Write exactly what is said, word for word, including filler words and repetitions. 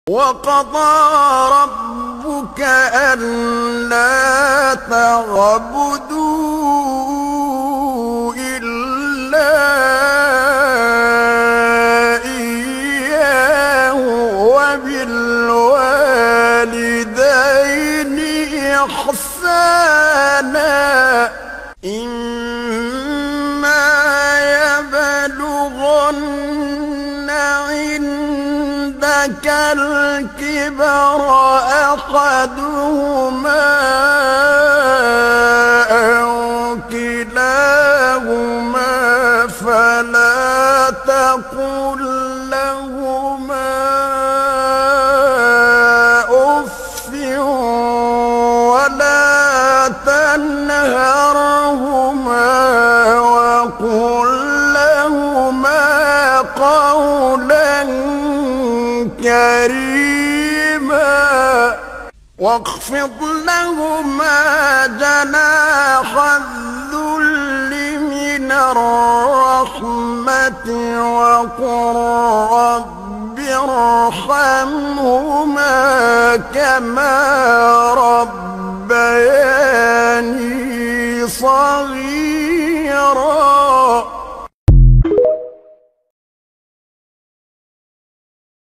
وقضى ربك ألا تعبدوا إلا إياه وبالوالدين إحسانا إما يبلغن عندك الكبر أحدهما أو كلاهما فلا تقل لهما أف ولا تنهرهما وقل لهما قولا كريما واخفض لهما جناح الذل من الرحمة وقل رب ارحمهما كما ربياني صغيرا